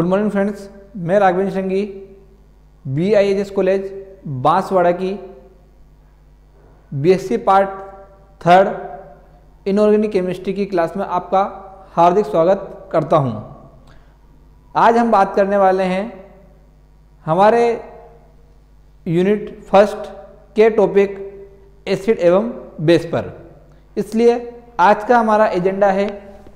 Good morning friends, मैं राघवेंद्र संगी BIHS college Banswara की BSc पार्ट 3 इनऑर्गेनिक केमिस्ट्री की क्लास में आपका हार्दिक स्वागत करता हूं। आज हम बात करने वाले हैं हमारे यूनिट फर्स्ट के टॉपिक एसिड एवं बेस पर। इसलिए आज का हमारा एजेंडा है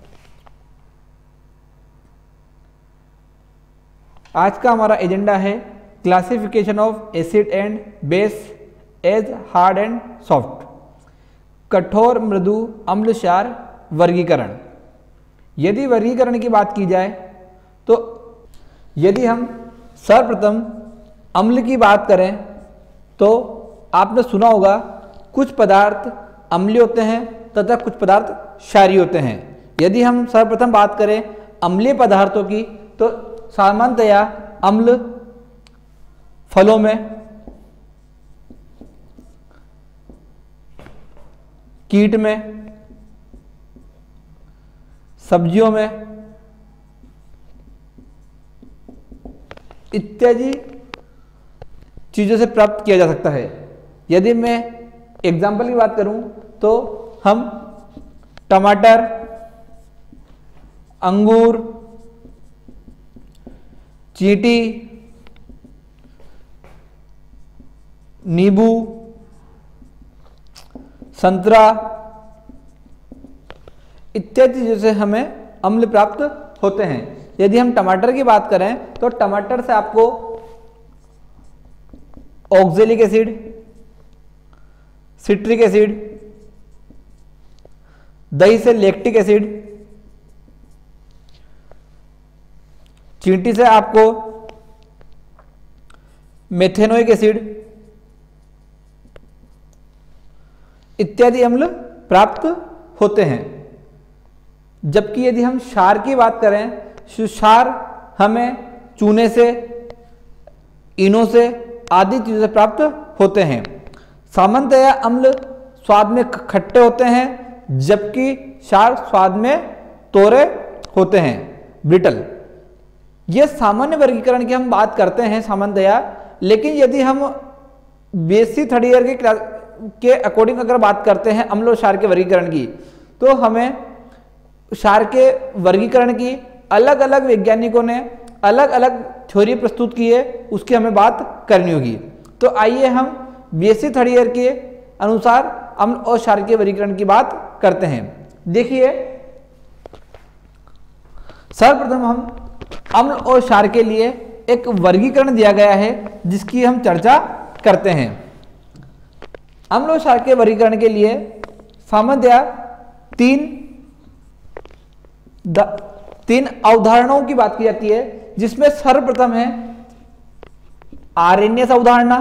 classification of acid and base as hard and soft, कठोर मृदु अम्ल क्षार वर्गीकरण। यदि वर्गीकरण की बात की जाए तो यदि हम सर्वप्रथम अम्ल की बात करें तो आपने सुना होगा कुछ पदार्थ अम्लीय होते हैं तथा कुछ पदार्थ क्षारीय होते हैं। यदि हम सर्वप्रथम बात करें अम्लीय पदार्थों की तो सामान्यतया अम्ल फलों में, कीट में, सब्जियों में इत्यादि चीज़ों से प्राप्त किया जा सकता है। यदि मैं एग्जाम्पल की बात करूं तो हम टमाटर, अंगूर, चींटी, नींबू, संतरा इत्यादि चीज़ों से हमें अम्ल प्राप्त होते हैं। यदि हम टमाटर की बात करें तो टमाटर से आपको ऑक्जेलिक एसिड, सिट्रिक एसिड, दही से लैक्टिक एसिड, चींटी से आपको मेथेनोइक एसिड इत्यादि अम्ल प्राप्त होते हैं। जबकि यदि हम क्षार की बात करें तो क्षार हमें चूने से, इनों से आदि चीज़ों से प्राप्त होते हैं। सामान्यतया अम्ल स्वाद में खट्टे होते हैं जबकि क्षार स्वाद में तोरे होते हैं, ब्रिटल। यह सामान्य वर्गीकरण की हम बात करते हैं सामान्यतया। लेकिन यदि हम BSc थर्ड ईयर के अकॉर्डिंग अगर बात करते हैं अम्ल और क्षार के वर्गीकरण की तो हमें क्षार के वर्गीकरण की अलग अलग वैज्ञानिकों ने अलग अलग थ्योरी प्रस्तुत की है, उसकी हमें बात करनी होगी। तो आइए हम BSc थर्ड ईयर के अनुसार अम्ल और क्षार के वर्गीकरण की बात करते हैं। देखिए, सर्वप्रथम हम अम्ल और क्षार के लिए एक वर्गीकरण दिया गया है जिसकी हम चर्चा करते हैं। अम्ल और क्षार के वर्गीकरण के लिए सामान्यतया तीन अवधारणाओं की बात की जाती है, जिसमें सर्वप्रथम है आर्हेनियस अवधारणा,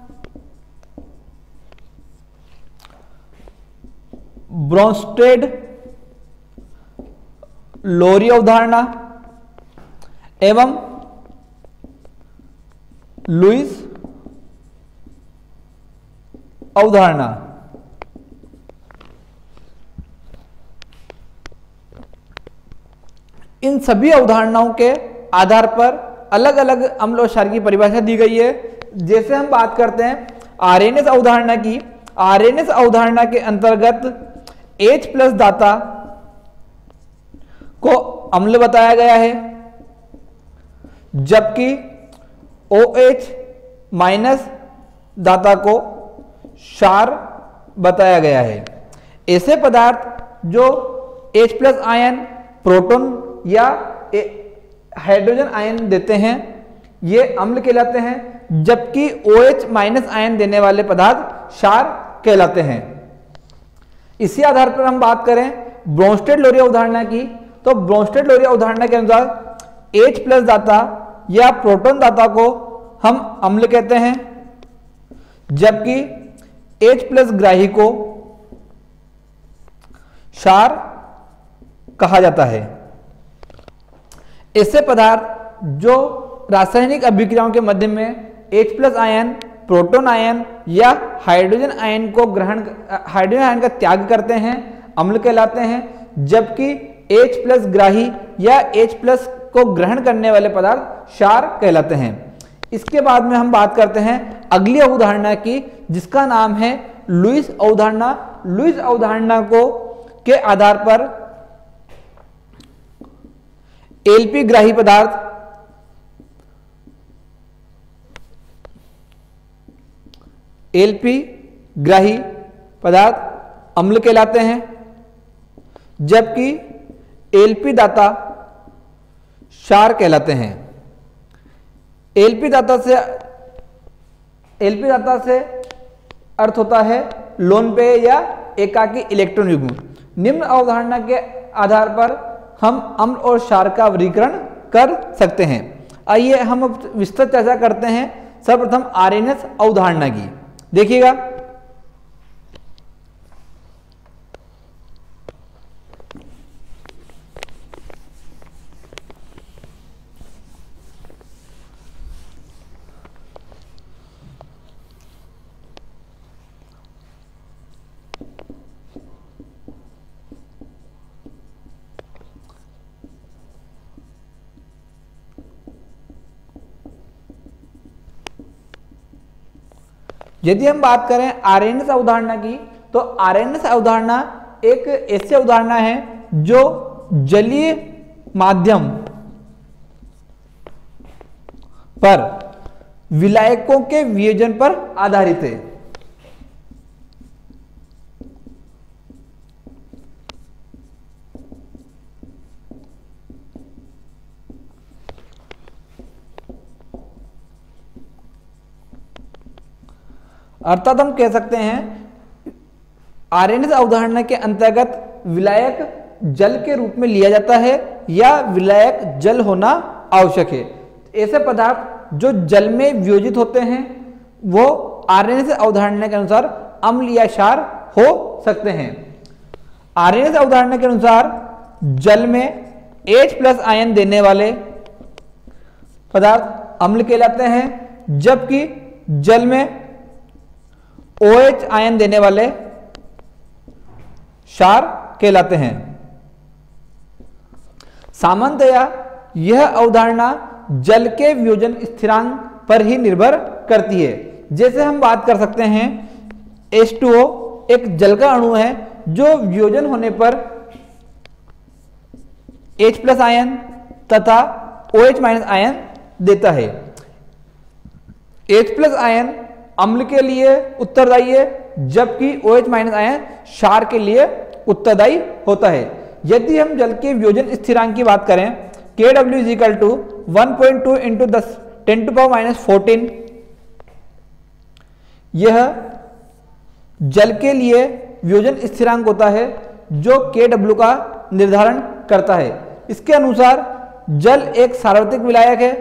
ब्रोंस्टेड लोरी अवधारणा एवं लुईस अवधारणा। इन सभी अवधारणाओं के आधार पर अलग अलग अम्ल और क्षार की परिभाषा दी गई है। जैसे हम बात करते हैं आर्हेनियस अवधारणा की, आर्हेनियस अवधारणा के अंतर्गत H+ दाता को अम्ल बताया गया है जबकि OH- दाता को क्षार बताया गया है। ऐसे पदार्थ जो H+ आयन, प्रोटॉन या हाइड्रोजन आयन देते हैं ये अम्ल कहलाते हैं, जबकि OH- आयन देने वाले पदार्थ क्षार कहलाते हैं। इसी आधार पर हम बात करें ब्रोंस्टेड लोरी अवधारणा की तो ब्रोंस्टेड लोरी अवधारणा के अनुसार H+ दाता या प्रोटॉन दाता को हम अम्ल कहते हैं जबकि H+ ग्राही को क्षार कहा जाता है। ऐसे पदार्थ जो रासायनिक अभिक्रियाओं के माध्यम में H+ आयन, प्रोटॉन आयन या हाइड्रोजन आयन का त्याग करते हैं अम्ल कहलाते हैं, जबकि H+ ग्राही या H+ को ग्रहण करने वाले पदार्थ क्षार कहलाते हैं। इसके बाद में हम बात करते हैं अगली अवधारणा की, जिसका नाम है लुईस अवधारणा। लुईस अवधारणा को के आधार पर एलपी ग्राही पदार्थ, एलपी ग्राही पदार्थ अम्ल कहलाते हैं, जबकि एलपी दाता क्षार कहलाते हैं। एलपी दाता से अर्थ होता है लोन पेय या एकाकी इलेक्ट्रॉन युग्म। निम्न अवधारणा के आधार पर हम अम्ल और क्षार का वर्गीकरण कर सकते हैं। आइए हम अब विस्तृत चर्चा करते हैं सर्वप्रथम आरएनएस अवधारणा की। देखिएगा, यदि हम बात करें आरएनएस अवधारणा की, तो आरएनएस अवधारणा एक ऐसी अवधारणा है जो जलीय माध्यम पर विलायकों के वियोजन पर आधारित है। अर्थात हम कह सकते हैं आरएनएस अवधारणा के अंतर्गत विलायक जल के रूप में लिया जाता है या विलायक जल होना आवश्यक है। ऐसे पदार्थ जो जल में वियोजित होते हैं वो आरएनएस अवधारणा के अनुसार अम्ल या क्षार हो सकते हैं। आरएनएस अवधारणा के अनुसार जल में H+ आयन देने वाले पदार्थ अम्ल कहलाते हैं, जबकि जल में OH आयन देने वाले क्षार कहलाते हैं। सामान्यतया यह अवधारणा जल के वियोजन स्थिरांक पर ही निर्भर करती है। जैसे हम बात कर सकते हैं H2O एक जल का अणु है जो वियोजन होने पर H+ आयन तथा OH- आयन देता है। H+ आयन अम्ल के लिए उत्तरदायी है, जबकि OH- आयन क्षार के लिए उत्तरदायी होता है। यदि हम जल के वियोजन स्थिरांक की बात करें, Kw = 1.2 × 10⁻⁴ यह जल के लिए वियोजन स्थिरांक होता है जो Kw का निर्धारण करता है। इसके अनुसार जल एक सार्वत्रिक विलायक है।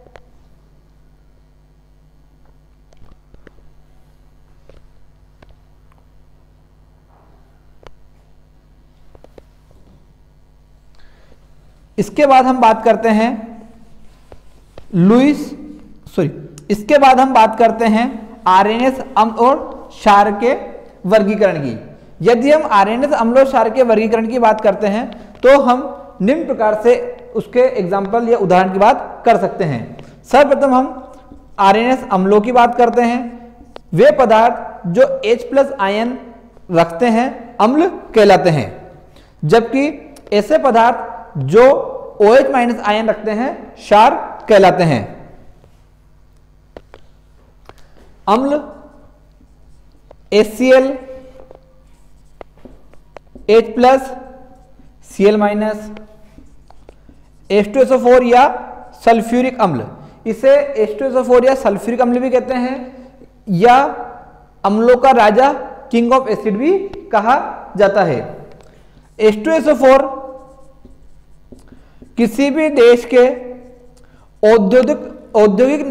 इसके बाद हम बात करते हैं इसके बाद हम बात करते हैं आरएनएस अम्ल और क्षार के वर्गीकरण की। यदि हम आरएनएस अम्ल और क्षार के वर्गीकरण की बात करते हैं तो हम निम्न प्रकार से उसके एग्जाम्पल या उदाहरण की बात कर सकते हैं। सर्वप्रथम हम आरएनएस अम्लों की बात करते हैं। वे पदार्थ जो H+ आयन रखते हैं अम्ल कहलाते हैं, जबकि ऐसे पदार्थ जो OH- आयन रखते हैं क्षार कहलाते हैं। अम्ल HCl, H+, Cl-, H2SO4 या सल्फ्यूरिक अम्ल, इसे H2SO4 या सल्फ्यूरिक अम्ल भी कहते हैं, या अम्लों का राजा किंग ऑफ एसिड भी कहा जाता है। H2SO4 किसी भी देश के औद्योगिक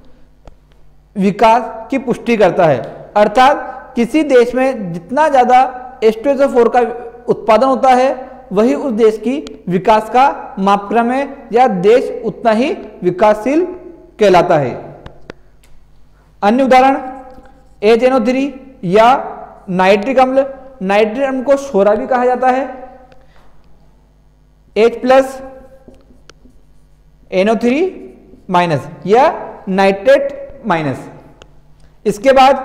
विकास की पुष्टि करता है। अर्थात किसी देश में जितना ज्यादा H2SO4 का उत्पादन होता है वही उस देश की विकास का मापक्रम है या देश उतना ही विकासशील कहलाता है। अन्य उदाहरण HNO3 या नाइट्रिक अम्ल। नाइट्रिक अम्ल को सोरा भी कहा जाता है। H+ NO3 माइनस या नाइट्रेट माइनस। इसके बाद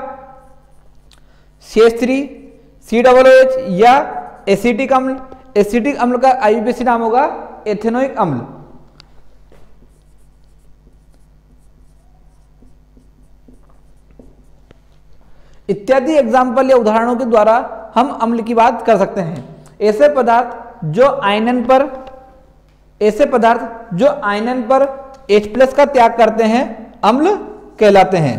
CH3 COOH या एसिटिक अम्ल। एसिटिक अम्ल का IUPAC नाम होगा एथेनोइक अम्ल। इत्यादि एग्जाम्पल या उदाहरणों के द्वारा हम अम्ल की बात कर सकते हैं। ऐसे पदार्थ जो आयनन पर H+ का त्याग करते हैं अम्ल कहलाते हैं।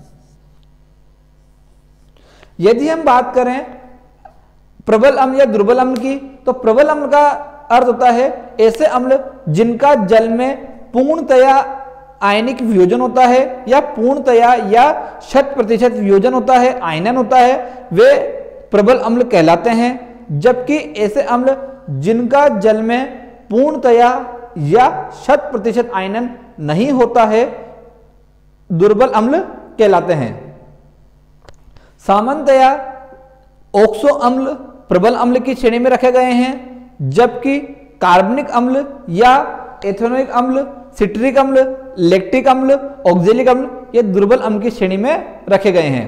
यदि हम बात करें प्रबल अम्ल या दुर्बल अम्ल की, तो प्रबल अम्ल का अर्थ होता है ऐसे अम्ल जिनका जल में पूर्णतया आयनिक वियोजन होता है या पूर्णतया या 100% वियोजन होता है, आयनन होता है, वे प्रबल अम्ल कहलाते हैं। जबकि ऐसे अम्ल जिनका जल में पूर्णतया या 100% आयनन नहीं होता है दुर्बल अम्ल कहलाते हैं। सामान्यतया ऑक्सो अम्ल प्रबल अम्ल की श्रेणी में रखे गए हैं, जबकि कार्बनिक अम्ल या एथेनोइक अम्ल, सिट्रिक अम्ल, लैक्टिक अम्ल, ऑक्जेलिक अम्ल ये दुर्बल अम्ल की श्रेणी में रखे गए हैं।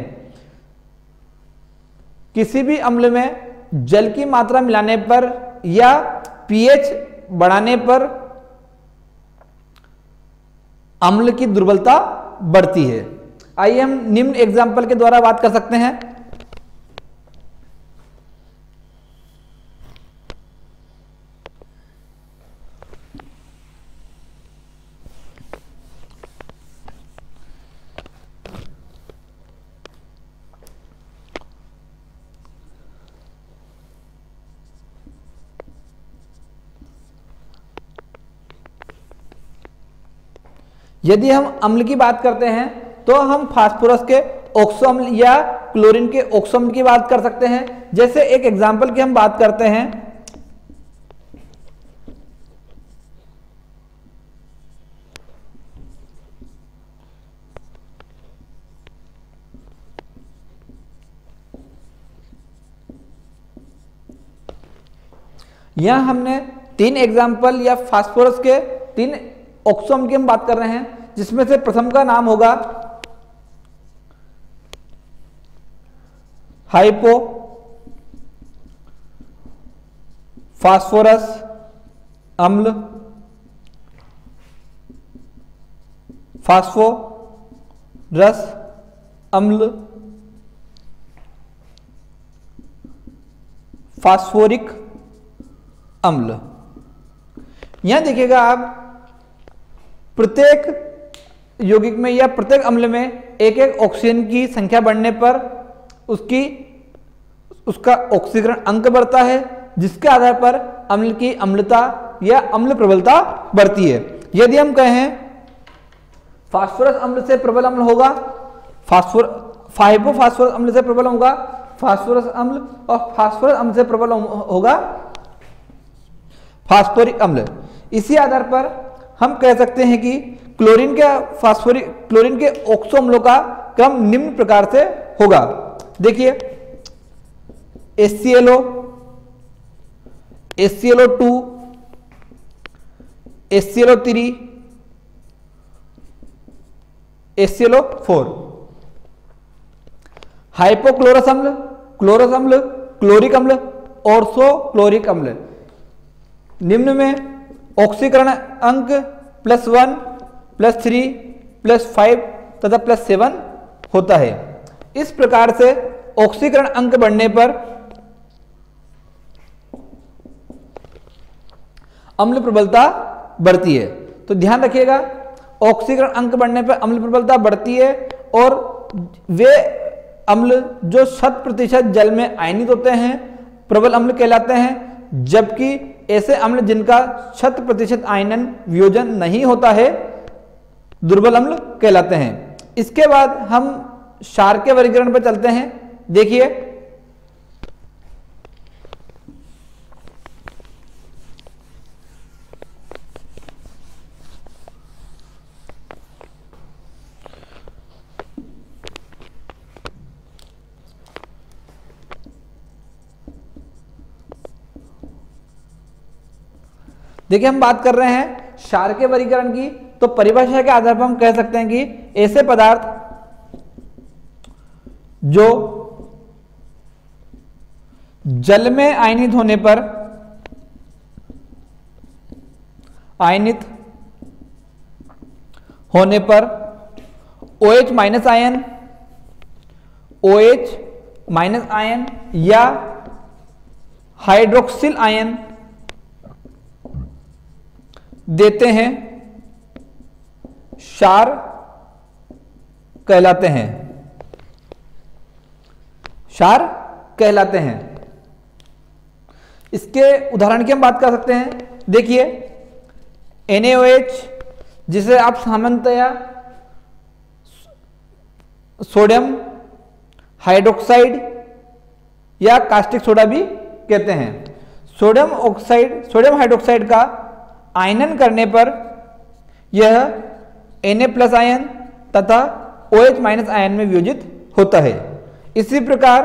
किसी भी अम्ल में जल की मात्रा मिलाने पर या pH बढ़ाने पर अम्ल की दुर्बलता बढ़ती है। आइए हम निम्न एग्जाम्पल के द्वारा बात कर सकते हैं। यदि हम अम्ल की बात करते हैं तो हम फास्फोरस के ऑक्सो अम्ल या क्लोरीन के ऑक्सो अम्ल की बात कर सकते हैं। जैसे एक एग्जाम्पल की हम बात करते हैं, यहां हमने 3 एग्जाम्पल या फास्फोरस के 3 ऑक्सो अम्ल की हम बात कर रहे हैं, जिसमें से प्रथम का नाम होगा हाइपो फास्फोरस अम्ल, फास्फोरस अम्ल, फास्फोरिक अम्ल। यहां देखिएगा आप प्रत्येक यौगिक में या प्रत्येक अम्ल में एक एक ऑक्सीजन की संख्या बढ़ने पर उसका ऑक्सीकरण अंक बढ़ता है, जिसके आधार पर अम्ल की अम्लता या अम्ल प्रबलता बढ़ती है। यदि हम कहें फास्फोरस अम्ल से प्रबल अम्ल होगा हाइपोफास्फोरस अम्ल से प्रबल होगा फास्फोरस अम्ल, और फास्फोरस अम्ल से प्रबल होगा फास्फोरिक अम्ल। इसी आधार पर हम कह सकते हैं कि क्लोरीन के ऑक्सो अम्लों का क्रम निम्न प्रकार से होगा। देखिए HClO, HClO2, HClO3, HClO4। Hypochlorous अम्ल, क्लोरस अम्ल, क्लोरिक अम्ल, ऑर्थो क्लोरिक अम्ल। निम्न में ऑक्सीकरण अंक +1, +3, +5 तथा +7 होता है। इस प्रकार से ऑक्सीकरण अंक बढ़ने पर अम्ल प्रबलता बढ़ती है। तो ध्यान रखिएगा, ऑक्सीकरण अंक बढ़ने पर अम्ल प्रबलता बढ़ती है, और वे अम्ल जो 100% जल में आयनित होते हैं प्रबल अम्ल कहलाते हैं, जबकि ऐसे अम्ल जिनका 100% आयनन वियोजन नहीं होता है दुर्बल अम्ल कहलाते हैं। इसके बाद हम क्षार के वर्गीकरण पर चलते हैं। देखिए हम बात कर रहे हैं क्षार के वर्गीकरण की, तो परिभाषा के आधार पर हम कह सकते हैं कि ऐसे पदार्थ जो जल में आयनित होने पर OH माइनस आयन या हाइड्रोक्सिल आयन देते हैं, क्षार कहलाते हैं। इसके उदाहरण की हम बात कर सकते हैं। देखिए NaOH, जिसे आप सामान्यतया सोडियम हाइड्रोक्साइड या कास्टिक सोडा भी कहते हैं। सोडियम हाइड्रोक्साइड का आयनन करने पर यह Na+ आयन तथा OH- आयन में वियोजित होता है। इसी प्रकार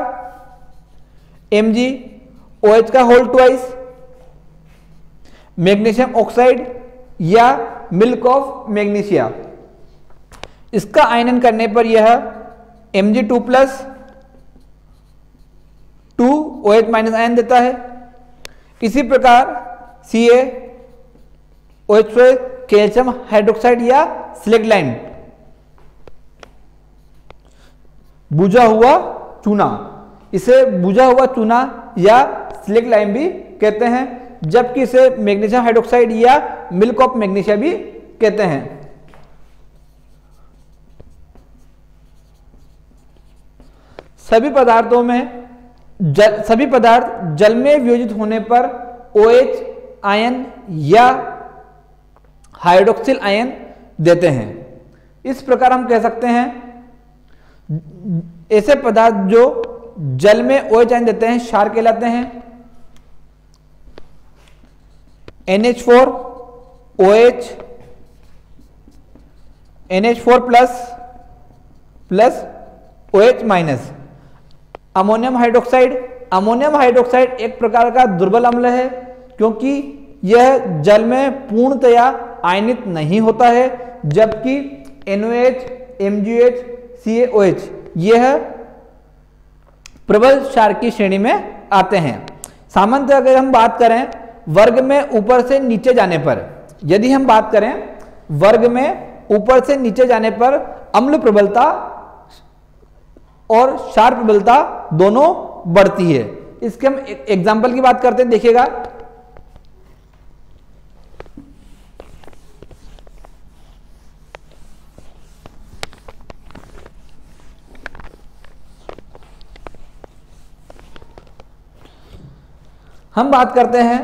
MgOH का होल ट्वाइस मैग्नीशियम ऑक्साइड या मिल्क ऑफ मैग्नीशिया, इसका आयनन करने पर यह Mg2+ 2OH- आयन देता है। इसी प्रकार CaOH कैल्शियम हाइड्रोक्साइड या स्लेग लाइन, बुझा हुआ चूना, इसे बुझा हुआ चूना या स्लेग लाइम भी कहते हैं, जबकि इसे मैग्नीशियम हाइड्रोक्साइड या मिल्क ऑफ मैग्नीशिया भी कहते हैं। सभी पदार्थ जल में वियोजित होने पर OH आयन या हाइड्रोक्सिल आयन देते हैं। इस प्रकार हम कह सकते हैं ऐसे पदार्थ जो जल में OH आयन देते हैं क्षार कहलाते हैं। NH4OH NH4+ OH-। Ammonium hydroxide एक प्रकार का दुर्बल अम्ल है, क्योंकि यह जल में पूर्णतया आयनित नहीं होता है, जबकि NaOH, MgOH, CaOH यह प्रबल क्षार की श्रेणी में आते हैं। सामान्यतः अगर हम बात करें वर्ग में ऊपर से नीचे जाने पर, यदि हम बात करें वर्ग में ऊपर से नीचे जाने पर अम्ल प्रबलता और क्षार प्रबलता दोनों बढ़ती है। इसके हम एग्जाम्पल की बात करते हैं, देखिएगा। हम बात करते हैं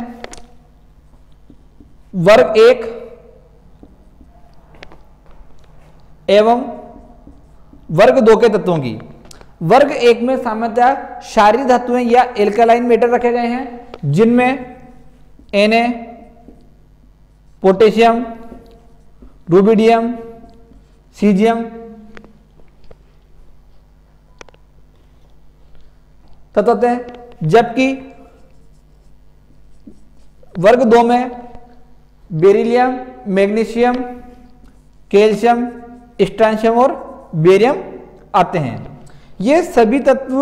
वर्ग 1 एवं वर्ग 2 के तत्वों की। वर्ग 1 में सामान्यतः क्षारीय धातुएं या एल्कालाइन मेटल रखे गए हैं, जिनमें Na, पोटेशियम, रुबिडियम, सीजियम तत्व होते हैं, जबकि वर्ग 2 में बेरिलियम, मैग्नीशियम, कैल्शियम, स्ट्रांशियम और बेरियम आते हैं। ये सभी तत्व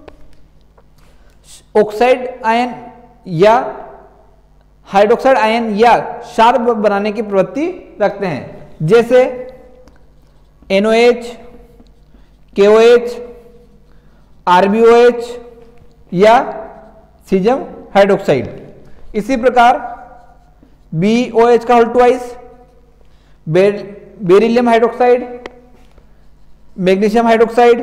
ऑक्साइड आयन या हाइड्रोक्साइड आयन या क्षार बनाने की प्रवृत्ति रखते हैं, जैसे NaOH, KOH, RbOH या सीजियम हाइड्रोक्साइड। इसी प्रकार BOH का whole twice, beryllium hydroxide, magnesium hydroxide,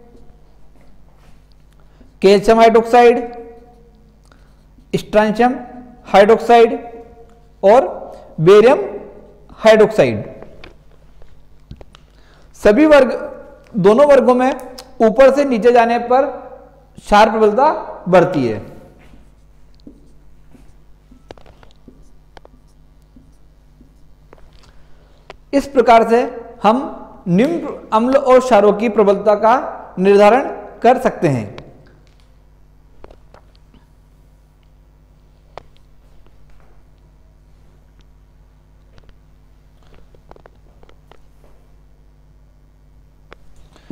calcium hydroxide, strontium hydroxide और बेरियम हाइड्रोक्साइड। सभी दोनों वर्गों में ऊपर से नीचे जाने पर क्षार प्रबलता बढ़ती है। इस प्रकार से हम निम्न अम्ल और क्षारों की प्रबलता का निर्धारण कर सकते हैं।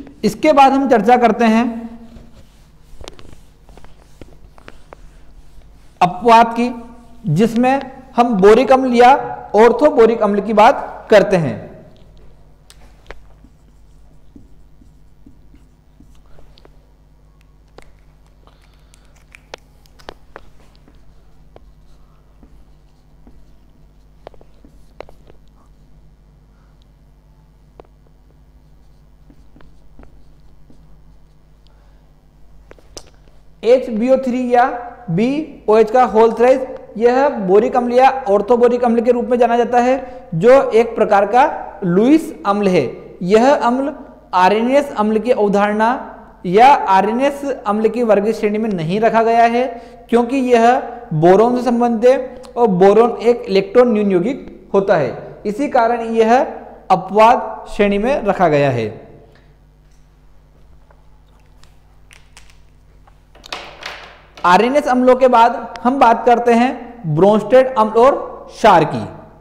इसके बाद हम चर्चा करते हैं अपवाद की, जिसमें हम बोरिक अम्ल या ऑर्थो बोरिक अम्ल की बात करते हैं। HbO3 या BOH का होल थ्राइस, यह बोरिक अम्ल या ऑर्थोबोरिक अम्ल के रूप में जाना जाता है, जो एक प्रकार का लुईस अम्ल है। यह अम्ल आर्सेनियस अम्ल की अवधारणा या आर्सेनियस अम्ल की वर्ग श्रेणी में नहीं रखा गया है, क्योंकि यह बोरोन से संबंधित है और बोरोन एक इलेक्ट्रॉन न्यून यौगिक होता है। इसी कारण यह अपवाद श्रेणी में रखा गया है। आर्सेनियस अम्लों के बाद हम बात करते हैं ब्रोंस्टेड अम्ल और क्षार की।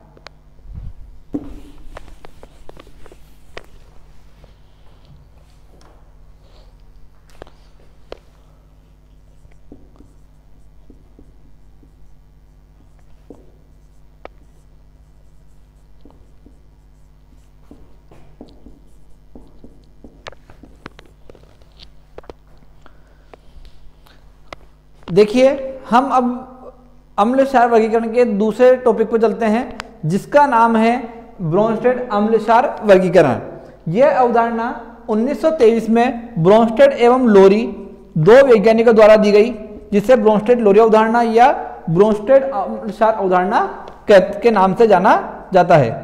देखिए, हम अब अम्ल क्षार वर्गीकरण के दूसरे टॉपिक पर चलते हैं, जिसका नाम है ब्रोंस्टेड अम्ल क्षार वर्गीकरण। यह अवधारणा 1923 में ब्रोंस्टेड एवं लोरी दो वैज्ञानिकों द्वारा दी गई, जिसे ब्रोंस्टेड लोरी अवधारणा या ब्रोंस्टेड अम्ल क्षार अवधारणा के नाम से जाना जाता है।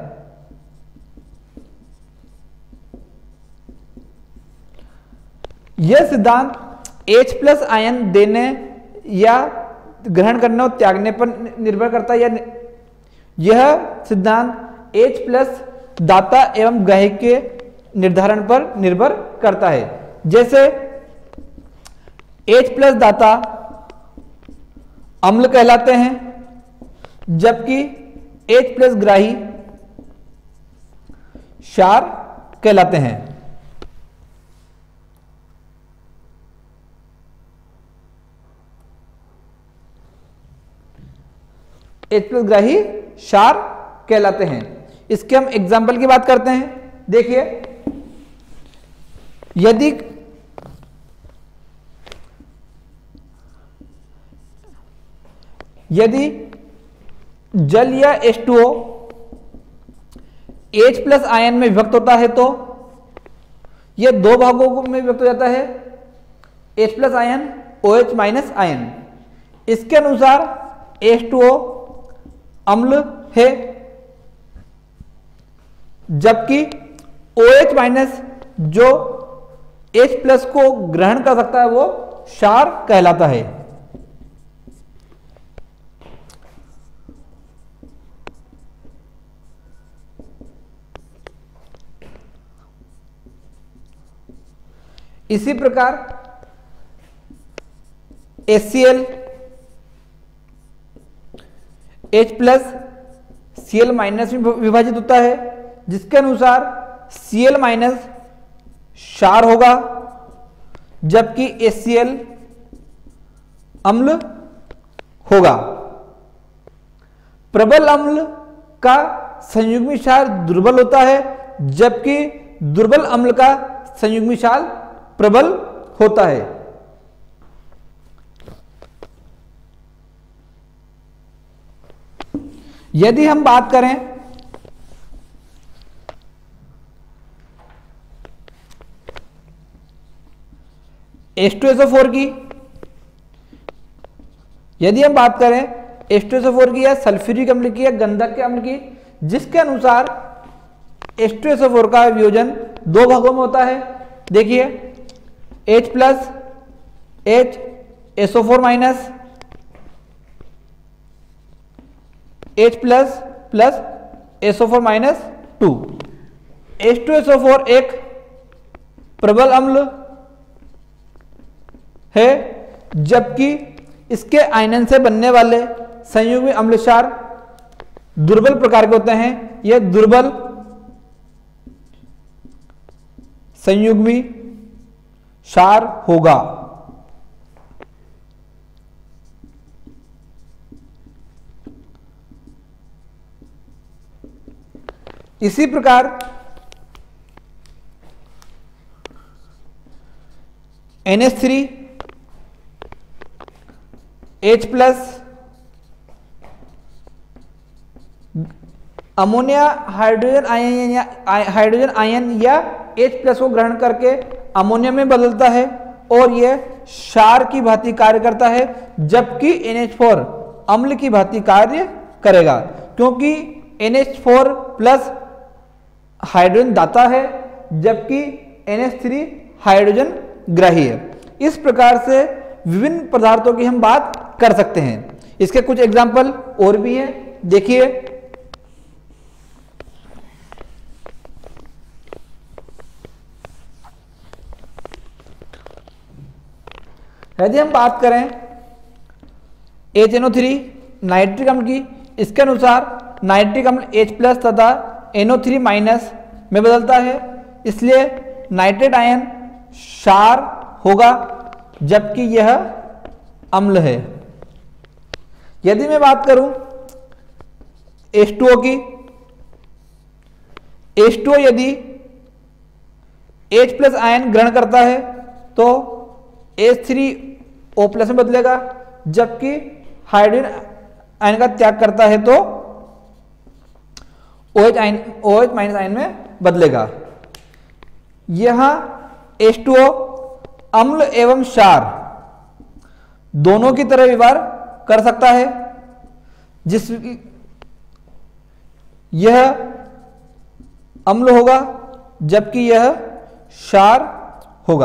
यह सिद्धांत H+ आयन देने या ग्रहण करने और त्यागने पर निर्भर करता है। यह सिद्धांत H+ दाता एवं ग्राही के निर्धारण पर निर्भर करता है। जैसे H+ दाता अम्ल कहलाते हैं, जबकि H+ ग्राही क्षार कहलाते हैं। H+ ग्राही क्षार कहलाते हैं। इसके हम एग्जाम्पल की बात करते हैं। देखिए, यदि जल या H2O H+ आयन में विभक्त होता है तो यह दो भागों में विभक्त हो जाता है, H+ आयन, OH- आयन। इसके अनुसार H2O अम्ल है, जबकि OH- जो H+ को ग्रहण कर सकता है वो क्षार कहलाता है। इसी प्रकार HCl H+ Cl- में विभाजित होता है, जिसके अनुसार Cl- क्षार होगा, जबकि HCl अम्ल होगा। प्रबल अम्ल का संयुग्मी क्षार दुर्बल होता है, जबकि दुर्बल अम्ल का संयुग्मी क्षार प्रबल होता है। यदि हम बात करें H2SO4 की, यदि हम बात करें H2SO4 की या सल्फ्यूरिक अम्ल की या गंधक के अम्ल की, जिसके अनुसार H2SO4 का वियोजन दो भागों में होता है। देखिए, H+ HSO4- H+ plus SO4-2। H2SO4 एक प्रबल अम्ल है, जबकि इसके आयनन से बनने वाले संयुग्मी अम्ल क्षार दुर्बल प्रकार के होते हैं। यह दुर्बल संयुग्मी क्षार होगा। इसी प्रकार NH3H+ अमोनिया हाइड्रोजन आयन या H+ को ग्रहण करके अमोनिया में बदलता है और यह क्षार की भांति कार्य करता है, जबकि NH4 अम्ल की भांति कार्य करेगा, क्योंकि NH4+ हाइड्रोजन दाता है जबकि NH3 हाइड्रोजन ग्राही है। इस प्रकार से विभिन्न पदार्थों की हम बात कर सकते हैं। इसके कुछ एग्जाम्पल और भी हैं, देखिए। यदि हम बात करें HNO3 नाइट्रिक अम्ल की, इसके अनुसार नाइट्रिक अम्ल H+ तथा NO3- में बदलता है, इसलिए नाइट्रेट आयन क्षार होगा जबकि यह अम्ल है। यदि मैं बात करूं H2O की, H2O यदि H+ आयन ग्रहण करता है तो H3O+ में बदलेगा, जबकि हाइड्रोजन आयन का त्याग करता है तो OH- आयन में बदलेगा। यहां H2O अम्ल एवं क्षार दोनों की तरह व्यवहार कर सकता है, जिस यह अम्ल होगा जबकि यह क्षार होगा।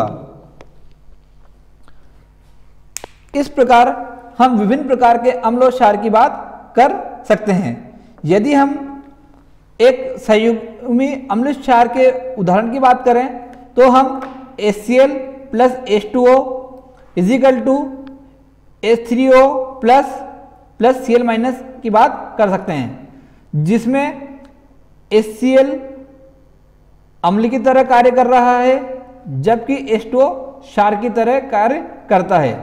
इस प्रकार हम विभिन्न प्रकार के अम्ल और क्षार की बात कर सकते हैं। यदि हम एक संयुग्मी अम्ल क्षार के उदाहरण की बात करें तो हम HCl + H2O = H3O + Cl- की बात कर सकते हैं, जिसमें HCl अम्ल की तरह कार्य कर रहा है जबकि H2O क्षार की तरह कार्य करता है।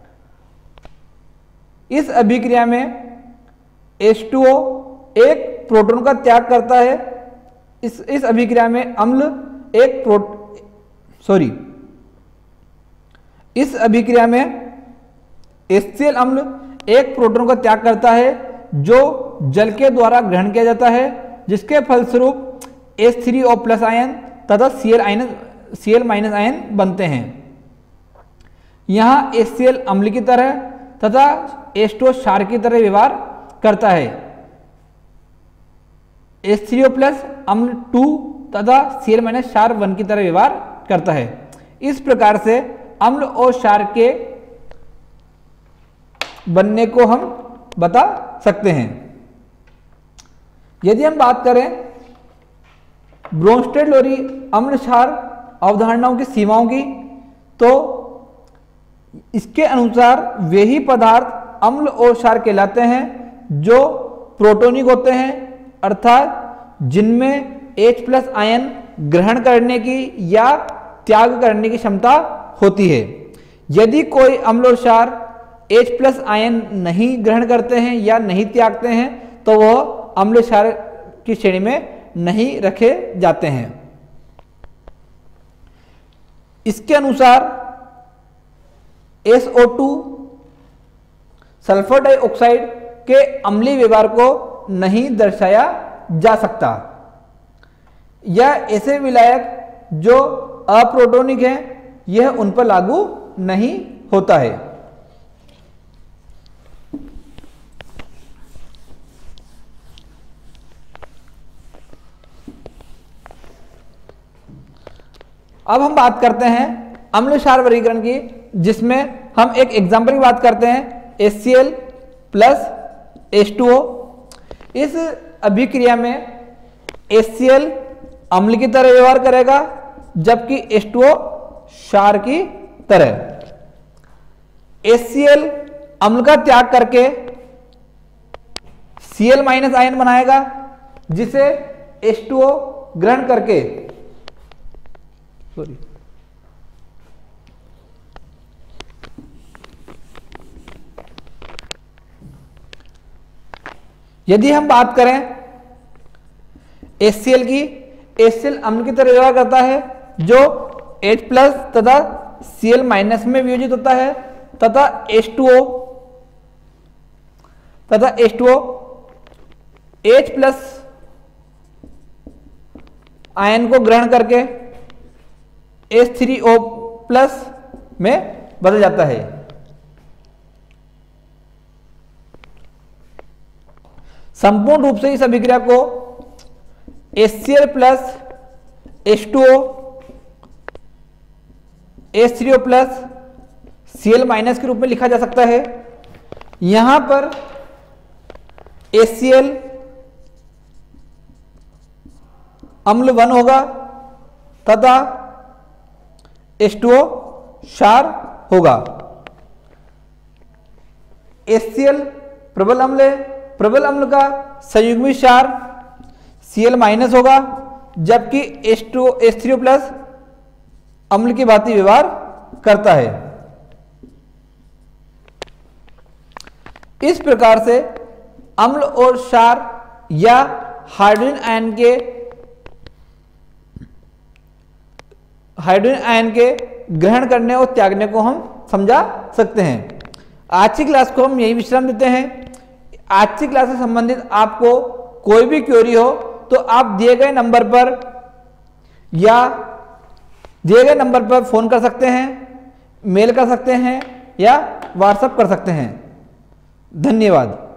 इस अभिक्रिया में H2O एक प्रोटॉन का त्याग करता है। इस अभिक्रिया में अम्ल इस अभिक्रिया में HCl अम्ल एक प्रोटॉन का त्याग करता है जो जल के द्वारा ग्रहण किया जाता है, जिसके फलस्वरूप H3O+ आयन तथा Cl- आयन बनते हैं। यहाँ HCl अम्ल की तरह तथा H2O क्षार की तरह व्यवहार करता है। H3O+ अम्ल 2 तथा Cl- क्षार 1 की तरह व्यवहार करता है। इस प्रकार से अम्ल और क्षार के बनने को हम बता सकते हैं। यदि हम बात करें ब्रोंस्टेड-लोरी अम्ल क्षार अवधारणाओं की सीमाओं की, तो इसके अनुसार वे ही पदार्थ अम्ल और क्षार कहलाते हैं जो प्रोटोनिक होते हैं, अर्थात जिनमें H+ आयन ग्रहण करने की या त्याग करने की क्षमता होती है। यदि कोई अम्ल और क्षार H+ आयन नहीं ग्रहण करते हैं या नहीं त्यागते हैं तो वह अम्ल क्षार की श्रेणी में नहीं रखे जाते हैं। इसके अनुसार SO2 सल्फर डाइऑक्साइड के अम्लीय व्यवहार को नहीं दर्शाया जा सकता, या ऐसे विलायक जो अप्रोटोनिक हैं यह उन पर लागू नहीं होता है। अब हम बात करते हैं अम्ल क्षार वर्गीकरण की, जिसमें हम एक एग्जाम्पल की बात करते हैं HCl + H2O। इस अभिक्रिया में HCl अम्ल की तरह व्यवहार करेगा जबकि H2O क्षार की तरह। HCl अम्ल का त्याग करके Cl- आयन बनाएगा, जिसे H2O ग्रहण करके यदि हम बात करें HCl की, HCl अम्ल की तरह व्यवहार करता है जो H प्लस तथा Cl माइनस में वियोजित होता है तथा H2O H प्लस आयन को ग्रहण करके H3O प्लस में बदल जाता है। संपूर्ण रूप से इस अभिक्रिया को HCl plus H2O H3O plus Cl minus के रूप में लिखा जा सकता है। यहां पर HCl अम्ल 1 होगा तथा H2O क्षार होगा। HCl प्रबल अम्ल है, प्रबल अम्ल का संयुग्मी क्षार Cl माइनस होगा, जबकि H3O प्लस अम्ल की भांति व्यवहार करता है। इस प्रकार से अम्ल और क्षार या हाइड्रोजन आयन के ग्रहण करने और त्यागने को हम समझा सकते हैं। आज की क्लास को हम यही विश्राम देते हैं। आज की क्लास से संबंधित आपको कोई भी क्वेरी हो तो आप दिए गए नंबर पर फोन कर सकते हैं, मेल कर सकते हैं या व्हाट्सएप कर सकते हैं। धन्यवाद।